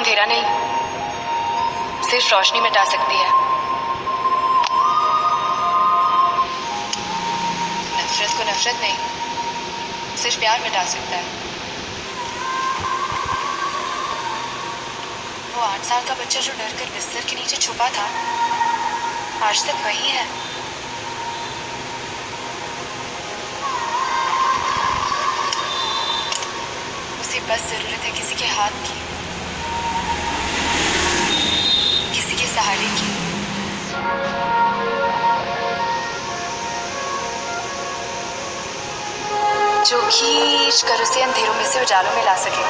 अंधेरा नहीं, सिर्फ रोशनी मिटा सकती है। नफरत को नफरत नहीं, सिर्फ प्यार मिटा सकता है। वो 8 साल का बच्चा जो डर कर बिस्तर के नीचे छुपा था, आज तक वही है। उसे बस जरूरत है किसी के हाथ की, किसी के सहारे की। जो खींच कर उसे अंधेरों में से उजालों में ला सके।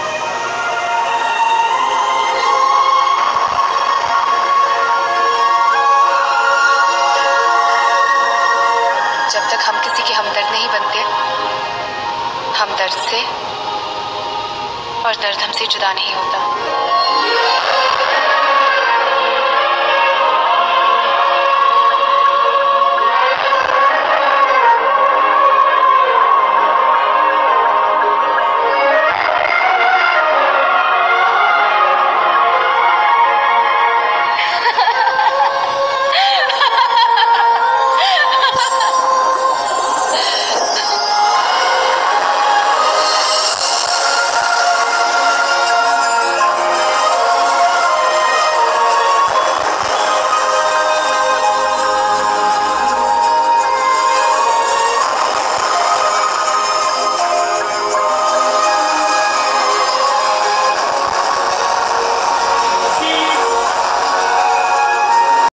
जब तक हम किसी के हमदर्द नहीं बनते, हम दर्द से और दर्द हमसे जुदा नहीं होता।